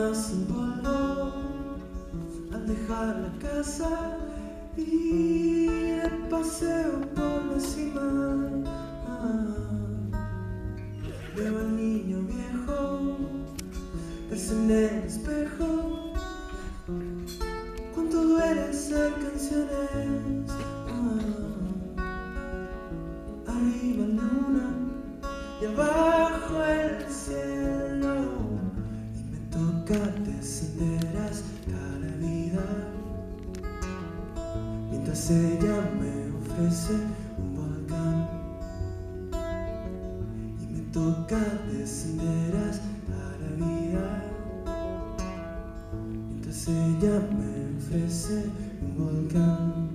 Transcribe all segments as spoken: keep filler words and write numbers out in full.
lágrimas en polvo al dejar la casa y el paseo por la cima. Ah, veo al niño viejo verse en el espejo. Cuánto duele hacer canciones. Ah, arriba la luna y abajo el cielo, y me toca descender hasta la vida, mientras ella me ofrece un volcán. Y me toca descender hasta la vida, mientras ella me ofrece un volcán.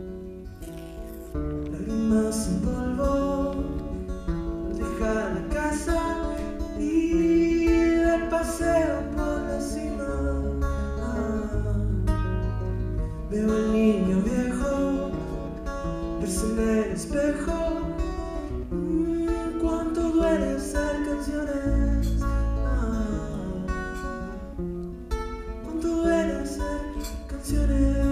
Lágrimas en polvo, deja la casa y el paseo por la cima. Ah, veo al niño viejo verse en el espejo. Mm, cuánto duele hacer canciones. Ah, cuánto duele hacer canciones.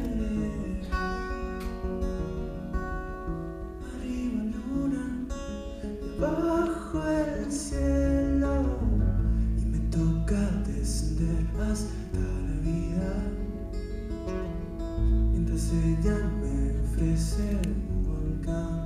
Bajo el cielo, y me toca descender hasta la vida, mientras ella me ofrece un volcán.